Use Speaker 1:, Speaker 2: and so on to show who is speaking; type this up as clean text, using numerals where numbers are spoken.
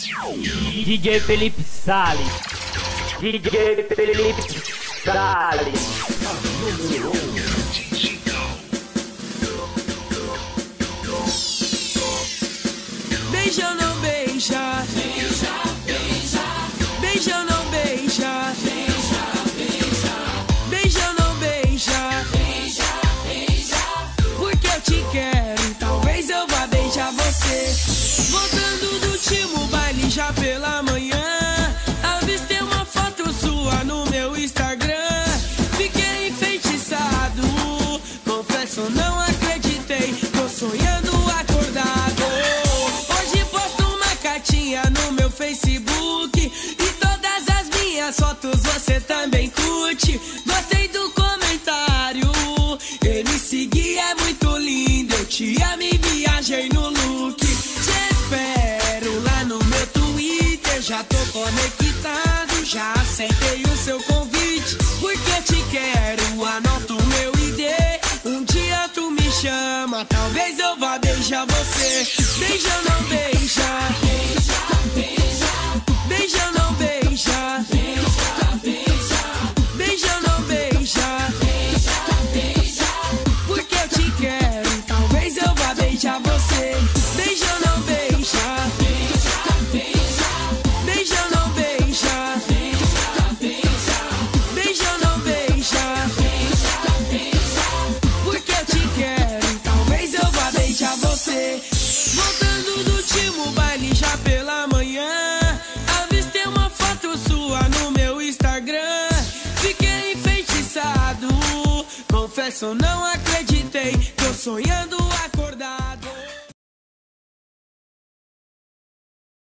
Speaker 1: DJ Felipe Salles. DJ Felipe Salles.
Speaker 2: Beija ou não beija?
Speaker 3: Beija, beija.
Speaker 2: Beija ou não beija?
Speaker 3: Beija, beija.
Speaker 2: Beija ou não beija?
Speaker 3: Beija, beija.
Speaker 2: Porque eu te quero, talvez eu vá beijar você. Voltando do último baile já pela manhã, avistei uma foto sua no meu Instagram. Fiquei enfeitiçado, confesso não acreditei, tô sonhando acordado. Hoje posto uma cartinha no meu Facebook e todas as minhas fotos você também curte. Gostei do comentário, ele seguir é muito lindo, eu te amo e viajei no look. Te espero lá no meu Twitter, já tô conectado, já aceitei o seu convite. Porque eu te quero, anota o meu ID, um dia tu me chama, talvez eu vá beijar você. Beija ou não beija?
Speaker 3: Beija, beija.
Speaker 2: Beija ou não beija?
Speaker 3: Beija, beija.
Speaker 2: Beija ou não beija?
Speaker 3: Beija, beija.
Speaker 2: Porque eu te quero, talvez eu vá beijar você. Beija ou não beija?
Speaker 3: Beija, beija.
Speaker 2: Beija ou não beija?
Speaker 3: Beija, beija.
Speaker 2: Beija ou não beija?
Speaker 3: Beija, beija.
Speaker 2: Porque eu te quero, talvez eu vá beijar você. Voltando do último baile já pela manhã, avistei uma foto sua no meu Instagram. Fiquei enfeitiçado, confesso não acreditei, tô sonhando acordado.